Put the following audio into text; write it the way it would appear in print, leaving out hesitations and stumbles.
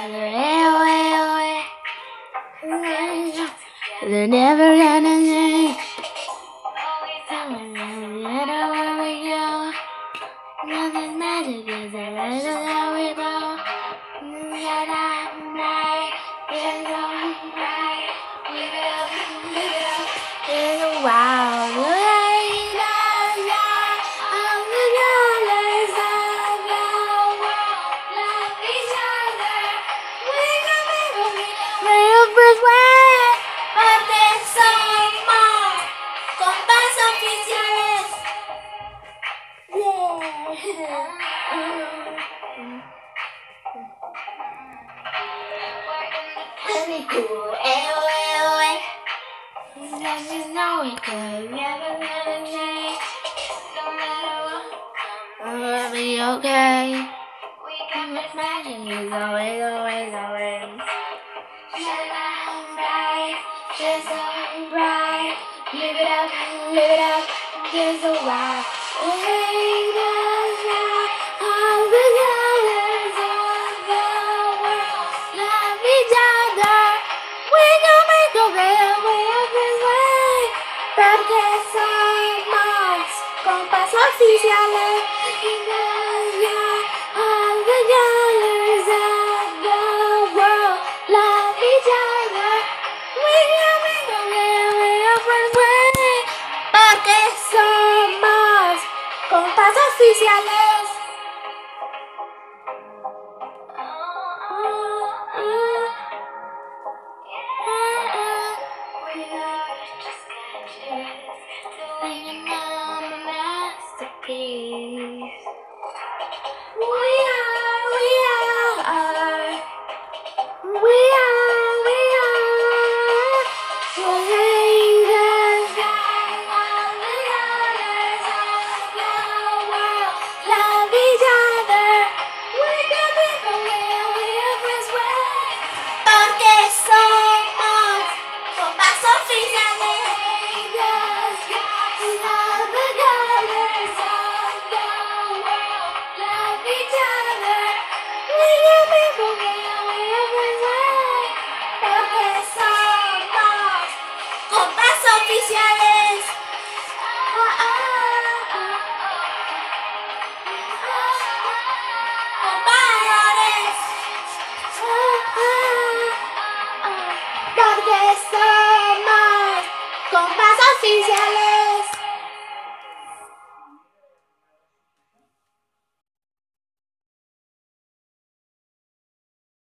They're never gonna change. Where we go, nothing magic is there we go. Night is on bright. Live it up, in a wild light of the colors of the world. Love each other. We can make a real first way. Porque somos compas oficiales. Yeah. Pretty cool, you know it could never gonna change. No matter what, it'll be okay. We can make magic, is always. Shine bright, just so bright. Live it up, just so wild. Take the light of the colors of the world. Love each other. We can make a real this way. Porque somos compas oficiales. In the light of the colors of the world. Love each other. We can make a real this way. Porque somos compas oficiales. We are just sketches, doing a masterpiece. We are. We'll hang the sky on the colors of the world. Love each other. We can make a real this way. Porque somos compas oficiales. Love the colors of the world. Love each other. We can make a real this way. Porque somos compas oficiales. Compadres. Porque somos compas oficiales.